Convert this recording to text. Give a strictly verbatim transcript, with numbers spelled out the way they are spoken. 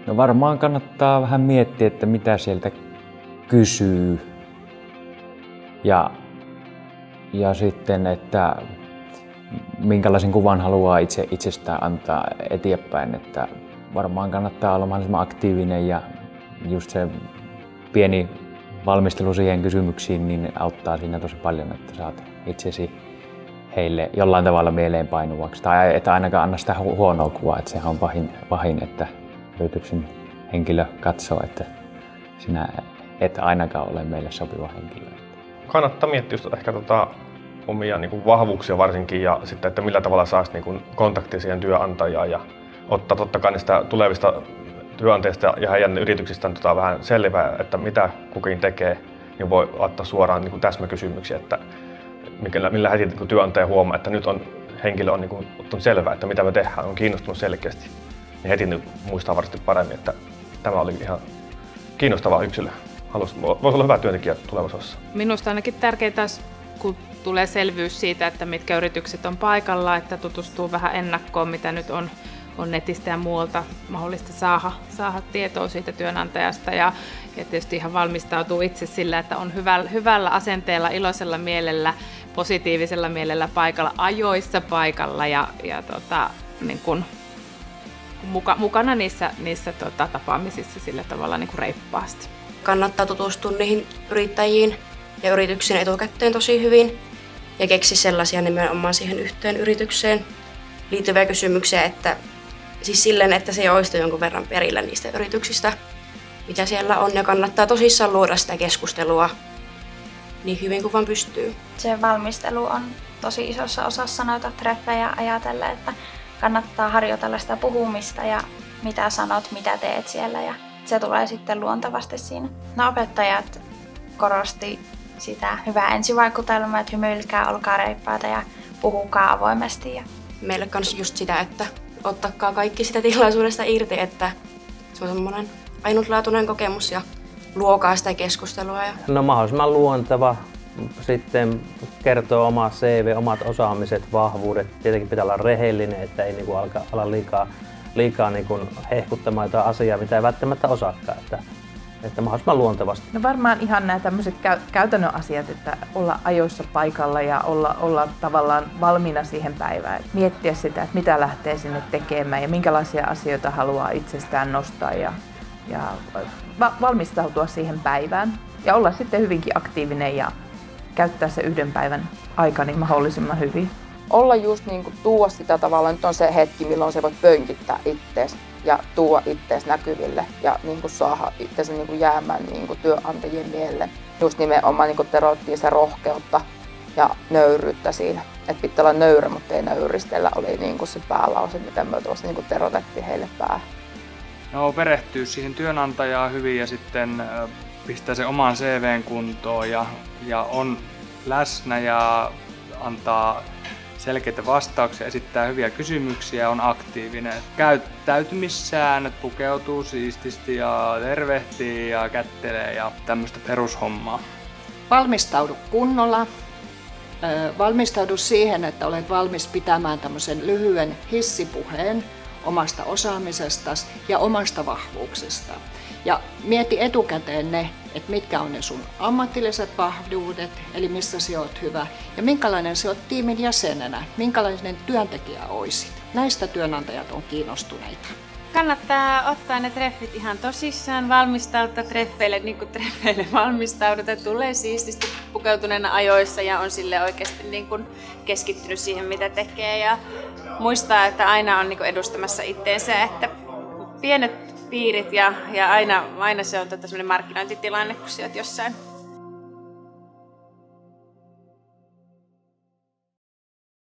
No varmaan kannattaa vähän miettiä, että mitä sieltä kysyy. Ja, ja sitten, että minkälaisen kuvan haluaa itse itsestään antaa eteenpäin. Että varmaan kannattaa olla mahdollisimman aktiivinen ja just se pieni valmistelu siihen kysymyksiin niin auttaa siinä tosi paljon, että saat itsesi heille jollain tavalla mieleenpainuvaksi. Tai et ainakaan anna sitä hu- huonoa kuvaa, että sehän on pahin, pahin, että yrityksen henkilö katsoo, että sinä et ainakaan ole meille sopiva henkilö. Kannattaa miettiä just ehkä tota omia niin kuin vahvuuksia varsinkin ja sitten, että millä tavalla saisi niin kuin kontaktia siihen työnantajaan ja ottaa totta kai niistä tulevista työnantajista ja heidän yrityksistään tota vähän selvää, että mitä kukin tekee, niin voi ottaa suoraan niin kuin täsmäkysymyksiä, että millä, millä heti niin kuin työnantaja huomaa, että nyt on, henkilö on niin kuin ottanut selvää, että mitä me tehdään, on kiinnostunut selkeästi, niin heti nyt muistaa varmasti paremmin, että tämä oli ihan kiinnostava yksilö. Haluaisi, voisi olla hyvä työntekijä tulevaisuudessa. Minusta ainakin tärkeintä, kun tulee selvyys siitä, että mitkä yritykset on paikalla, että tutustuu vähän ennakkoon, mitä nyt on, on netistä ja muualta mahdollista saada, saada tietoa siitä työnantajasta. Ja, ja tietysti ihan valmistautuu itse sillä, että on hyvällä, hyvällä asenteella, iloisella mielellä, positiivisella mielellä paikalla, ajoissa paikalla ja, ja tota, niin kun, muka, mukana niissä, niissä tota, tapaamisissa sillä tavalla niin kuin reippaasti. Kannattaa tutustua niihin yrittäjiin ja yrityksiin etukäteen tosi hyvin ja keksiä sellaisia nimenomaan siihen yhteen yritykseen liittyviä kysymyksiä, että siis silleen, että se olisi jonkun verran perillä niistä yrityksistä, mitä siellä on, ja kannattaa tosissaan luoda sitä keskustelua niin hyvin kuin vaan pystyy. Se valmistelu on tosi isossa osassa noita treffejä ajatella, että kannattaa harjoitella sitä puhumista ja mitä sanot, mitä teet siellä, ja se tulee sitten luontevasti siinä. No, opettajat korosti sitä hyvää ensivaikutelmaa, että hymyilkää, olkaa reippaita ja puhukaa avoimesti. Meille kanssa just sitä, että ottakaa kaikki sitä tilaisuudesta irti, että se on semmoinen ainutlaatuinen kokemus ja luokaa sitä keskustelua. Ja... No mahdollisimman luonteva, sitten kertoo oma C V, omat osaamiset, vahvuudet. Tietenkin pitää olla rehellinen, että ei niinku alkaa ala liikaa, liikaa niinku hehkuttamaan jotain asiaa, mitä ei välttämättä osaakaan. Että, että mahdollisimman luontevasti. No varmaan ihan nämä tämmöiset käy, käytännön asiat, että olla ajoissa paikalla ja olla, olla tavallaan valmiina siihen päivään. Et miettiä sitä, että mitä lähtee sinne tekemään ja minkälaisia asioita haluaa itsestään nostaa ja, ja va- valmistautua siihen päivään. Ja olla sitten hyvinkin aktiivinen ja käyttää se yhden päivän aika niin mahdollisimman hyvin. Olla just niin kuin tuoda sitä tavallaan, nyt on se hetki, milloin sä voit pönkittää ittees ja tuoda ittees näkyville ja niin kuin saada itseäsi niin kuin jäämään niin kuin työnantajien mieleen. Just nimenomaan niin kuin terottiin sitä rohkeutta ja nöyryyttä siinä. Että pitää olla nöyrä, mutta ei nöyristellä, oli niin kuin se päälause, mitä me tuossa niin kuin terotettiin heille päähän. No, perehtyy siihen työnantajaan hyvin ja sitten pistää sen oman C V:n kuntoon ja, ja on läsnä ja antaa selkeitä vastauksia, esittää hyviä kysymyksiä, on aktiivinen. Käyttäytymissäännöt, pukeutuu siististi ja tervehtii ja kättelee ja tämmöistä perushommaa. Valmistaudu kunnolla. Valmistaudu siihen, että olet valmis pitämään tämmöisen lyhyen hissipuheen omasta osaamisestasi ja omasta vahvuuksesta. Ja mieti etukäteen ne, että mitkä on ne sun ammatilliset vahvuudet, eli missä sä oot hyvä, ja minkälainen sä oot tiimin jäsenenä, minkälainen työntekijä oisit. Näistä työnantajat on kiinnostuneita. Kannattaa ottaa ne treffit ihan tosissaan, valmistautua treffeille niin kuin treffeille valmistaudutaan. Tulee siististi pukeutuneena ajoissa ja on sille oikeasti niin kuin keskittynyt siihen, mitä tekee. Ja muistaa, että aina on niin kuin edustamassa itteensä, että pienet piirit ja, ja aina, aina se on tämmöinen markkinointitilanne, kun sä oot jossain